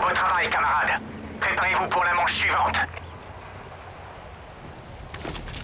Beau travail, camarades. Préparez-vous pour la manche suivante.